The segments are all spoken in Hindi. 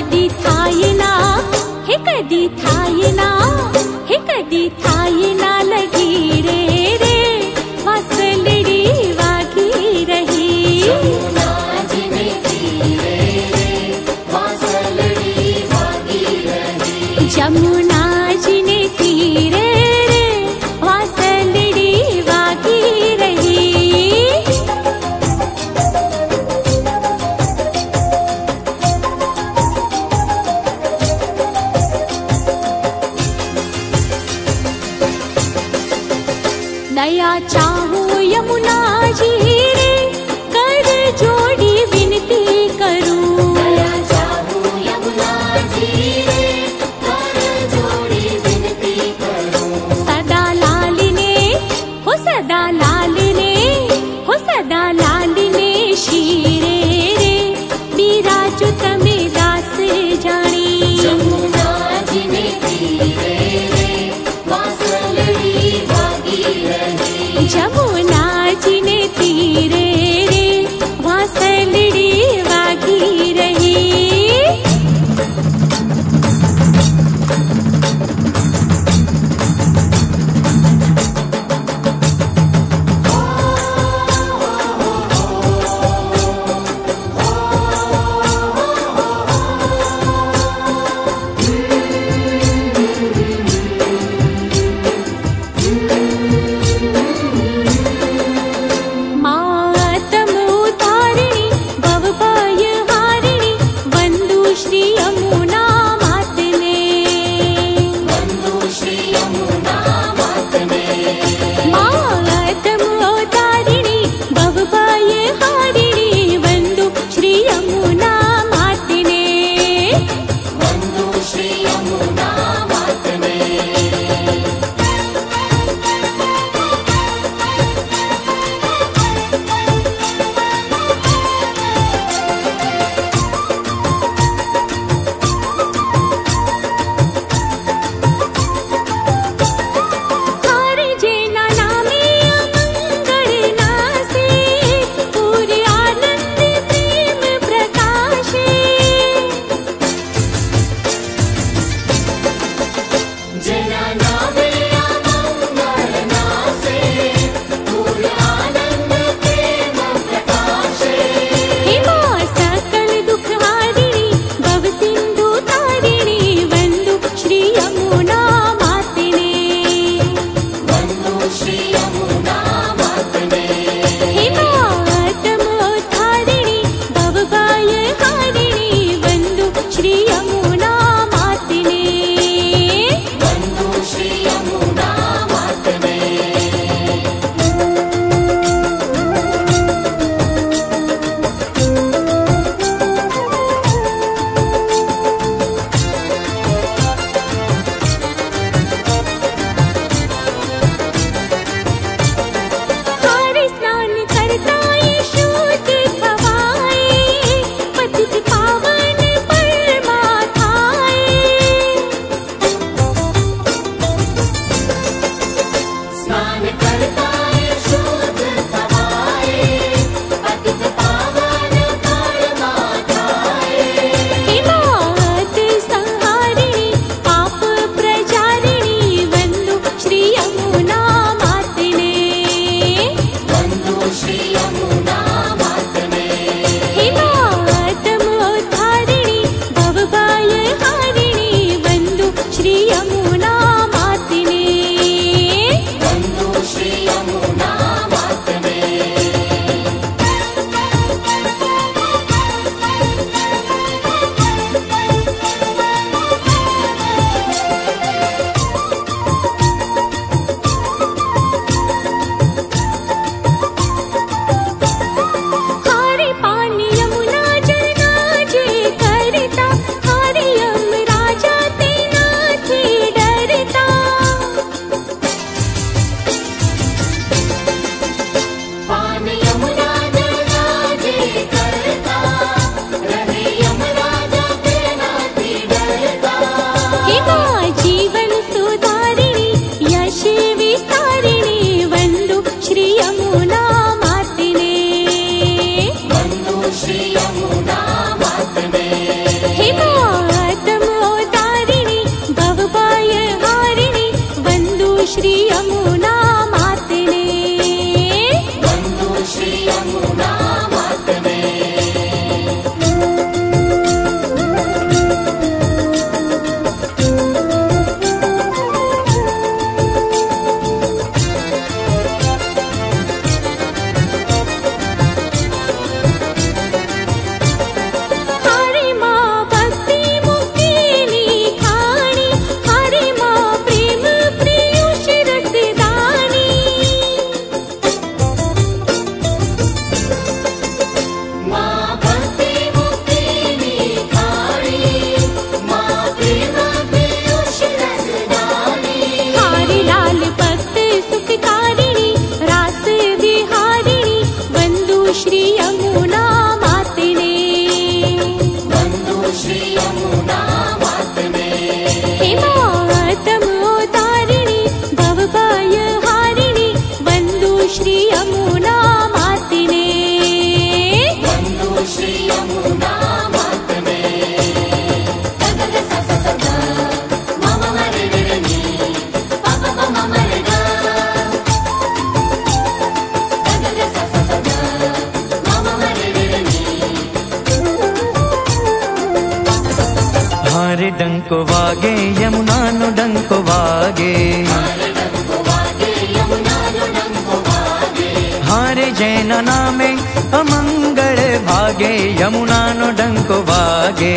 कदी थायना, हे कदी थायना, हे कदी थायना लगी रे रे, वासलडी वागी रही। जमुना जिने तीरे रे, वासलडी वागी रही। जमुना जिने तीरे रे, वासलडी वागी रही। दया चाहूं यमुना जी रे, कर जोड़ी विनती करूं। दया चाहूं यमुना जी रे, कर जोड़ी विनती करूं। सदा लालिने, हो सदा लालिने, हो सदा लालिने शीरे रे, बिराजु तमे दास जानी। जमुना जिने तीरे रे, वासलडी वागी रही। जमुना जिने तीरे रे, वासलडी वागी रही। मातमुतारिणी, भवभय हारिणी, वंदु श्री यमुना मातने। वंदु श्री यमुना मातने। मातमुतारिणी, भवभय हारिणी, वंदु श्री यमुना मातने। वंदु श्री यमुना मातने। यमुना मातने हे मातम तारिणी भवभय हारिणी वंदु श्री यमुना मातिने वंदु श्री यमुना मातने गगग स स स ग मम मरे रे नी पप प मम रे ग गगग स स स ग मम मरे रे नी हारे डंको वागे यमुना नो डंको वागे हारे जैन नामे अमंगल भागे यमुना नो डंको वागे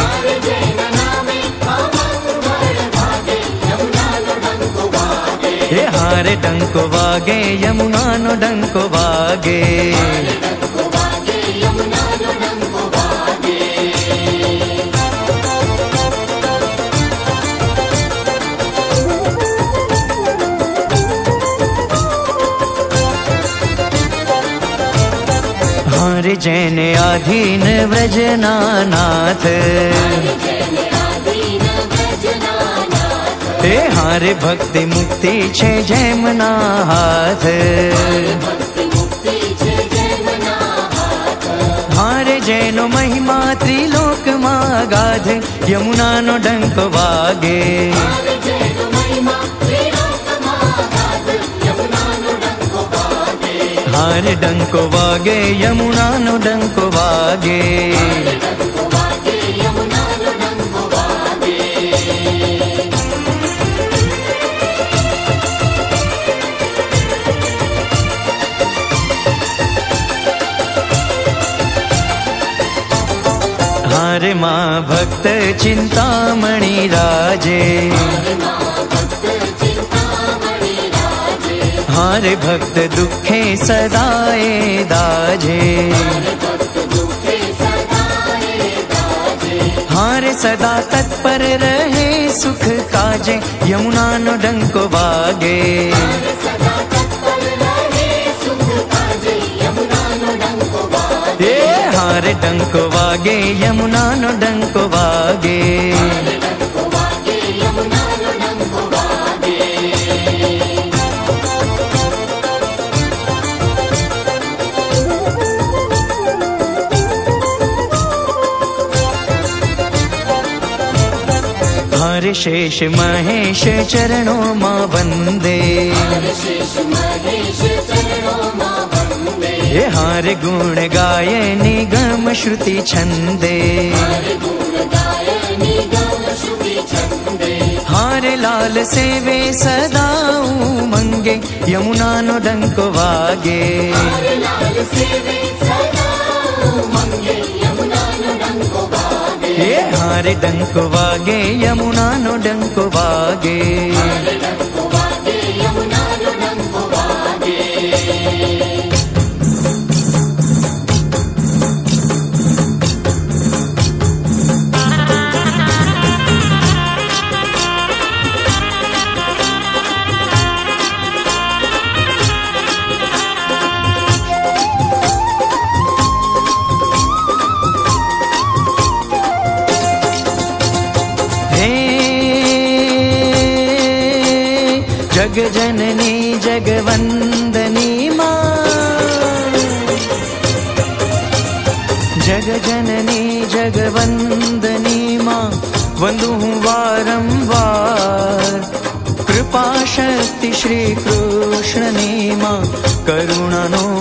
हे हारे डंको वागे यमुना नो डंको वागे हारे जैन आधीन व्रजनानाथ हे हारे भक्ति मुक्ति छे जैमना हाथ हारे जैनो महिमा त्रिलोक में गाध यमुना नो डंक वागे हारे डंको वागे यमुना नो डंको वागे हारे माँ भक्त चिंतामणि राजे हारे भक्त दुखे सदाए दाजे हारे सदा तत्पर रहे सुख काजे यमुना नो डंको वागे हे हारे डंको वागे यमुना नो डंको वागे हारे शेष महेश चरणों मां वंदे हे हारे गुण गाय निगम श्रुति छंदे हारे लाल सेवे सदा मंगे यमुना नो डंको वागे हे हारे डंको वागे यमुना नो डंको वागे जग जननी जगवंदनी माँ जग जननी जगवंदनी माँ वंदु हूँ वारंवार कृपा शक्ति श्री कृष्ण नी माँ करुणा नो